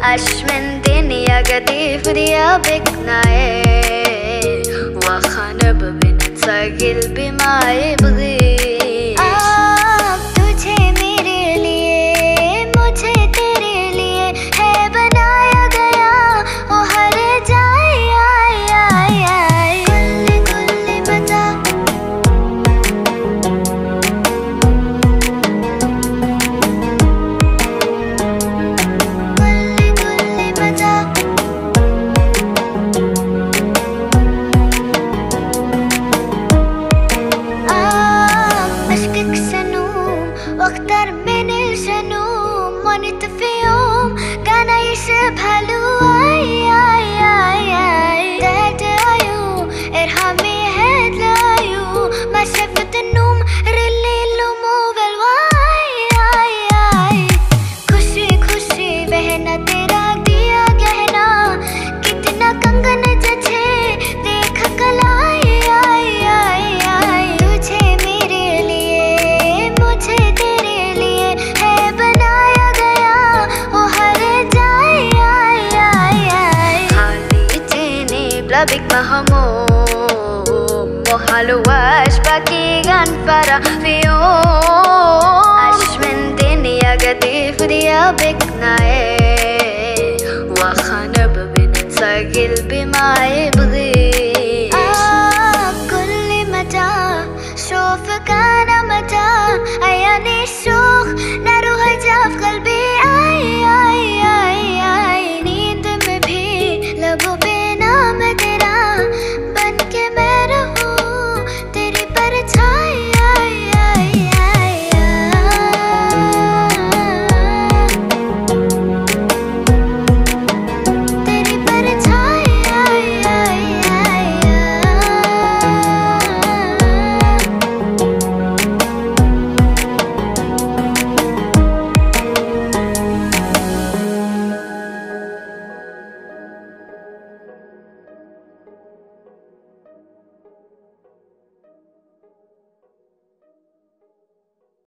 عاش من دنيا قديف ريا بكناي وخانب بننسى قلبي ما يبغي तुझे मेरे लिए मुझे तेरे लिए है बनाया गया ओ हर जाए आए आए आए गुल्ली गुल्ली बजा गुल्ली गुल्ली बजा أشكك سنوم واختار من الجنوم ونت في يوم كان يشبه له داد عيو ارحمي هاد العيو ما شفت النوم رلي اللومو بالواي खुशी खुशी बहना तेरा दिया गहना कितना कंगन जचे देख कलाई तुझे मेरे लिए मुझे तेरे लिए है बनाया गया ओ हर जाए خالي تاني بلا بك مهموم وحلواش باكي غنفرة في يوم عاش من دنيا قديف ريا بك ناي